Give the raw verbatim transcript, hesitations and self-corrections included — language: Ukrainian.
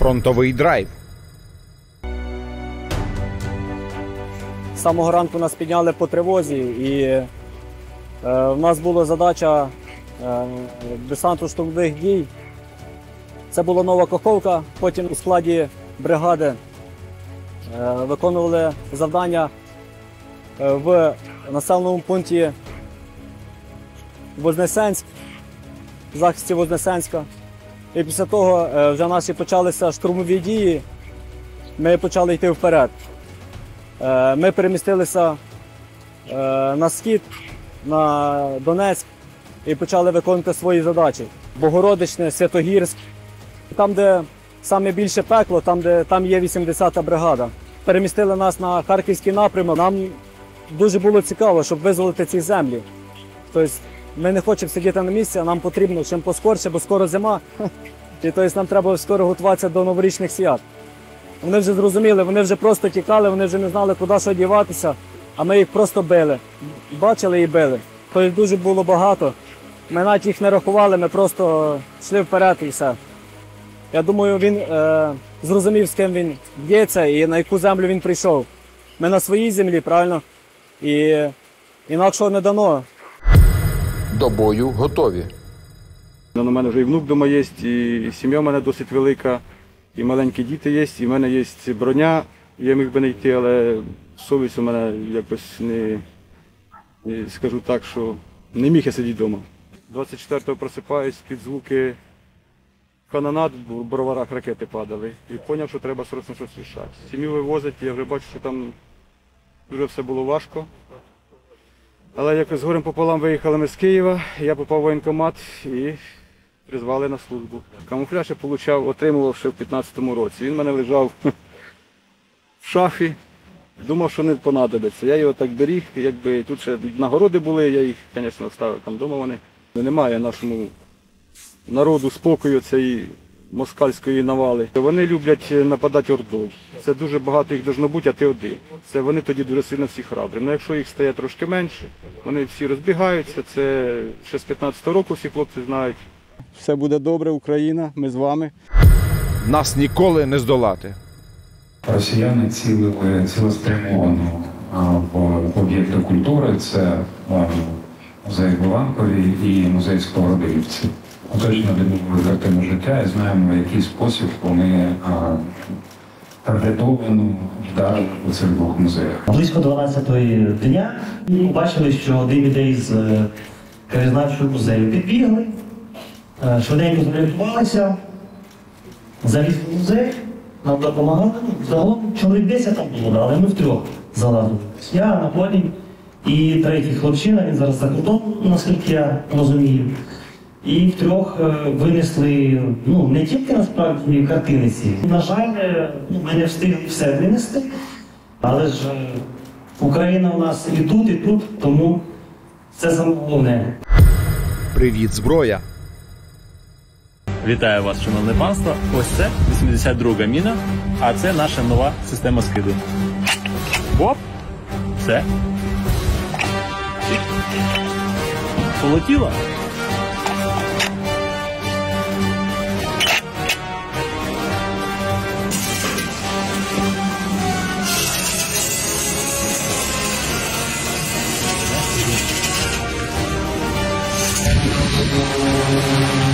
фронтовий драйв. З самого ранку нас підняли по тривозі, і е, в нас була задача е, десанту штурмових дій. Це була Нова Каховка, потім у складі бригади е, виконували завдання е, в населеному пункті Вознесенськ, в захисті Вознесенська. І після того е, вже наші почалися штурмові дії, ми почали йти вперед. Е, ми перемістилися е, на схід, на Донецьк і почали виконувати свої задачі. Богородичне, Святогірськ. Там, де саме більше пекло, там, де там є вісімдесята бригада. Перемістили нас на Харківський напрямок. Нам дуже було цікаво, щоб визволити ці землі. Тобто ми не хочемо сидіти на місці, а нам потрібно чим поскорше, бо скоро зима. І тобто нам треба скоро готуватися до новорічних свят. Вони вже зрозуміли, вони вже просто тікали, вони вже не знали, куди що діватися, а ми їх просто били. Бачили і били. Тобто дуже було багато. Ми навіть їх не рахували, ми просто йшли вперед і все. Я думаю, він е, зрозумів, з ким він б'ється і на яку землю він прийшов. Ми на своїй землі, правильно? І інакшого не дано. До бою готові. У мене вже і внук вдома є, і сім'я в мене досить велика, і маленькі діти є, і в мене є броня, я міг би не йти, але совість у мене якось не, не скажу так, що не міг я сидіти вдома. двадцять четвертого просипаюсь під звуки канонад, в Броварах ракети падали, і зрозумів, що треба срочно щось рішати. Сім'ю вивозять, я вже бачу, що там дуже все було важко. Але якось з горем пополам виїхали ми з Києва, я попав в воєнкомат і призвали на службу. Камуфляж я получав, отримував ще в п'ятнадцятому році. Він в мене лежав в шафі, думав, що не понадобиться. Я його так беріг, якби тут ще нагороди були, я їх, звісно, ставив там вдома вони. Немає нашому народу спокою цієї москальської навали. Вони люблять нападати ордою. Це дуже багато їх должно бути, а ти один. Це вони тоді дуже сильно всі храбрі. Ну, якщо їх стає трошки менше, вони всі розбігаються. Це ще з п'ятнадцятого року всі хлопці знають. Все буде добре, Україна, ми з вами. Нас ніколи не здолати. Росіяни цілили цілеспрямовано в об'єкти культури. Це музей в Іванкові і музей Сковородинівці. Точно відновили картину життя і знаємо, в який спосіб вони таргетовано вдарили у цих двох музеях. Близько дванадцятої дня ми побачили, що один людей з краєзнавчого музею підбігли, швиденько зорієнтувалися, залізли в музей, нам допомагали. Загалом чоловік десять там було, але ми втрьох залазили. Я, Анатолій і третій хлопчина, він зараз за кордоном, наскільки я розумію. І втрьох винесли, ну, не тільки насправді картиниці. На жаль, ми не встигли все винести, але ж Україна у нас і тут, і тут, тому це саме головне. Привіт, зброя! Вітаю вас, шановне панство. Ось це вісімдесят друга міна, а це наша нова система скиду. Оп! Все. Полетіло. Thank you.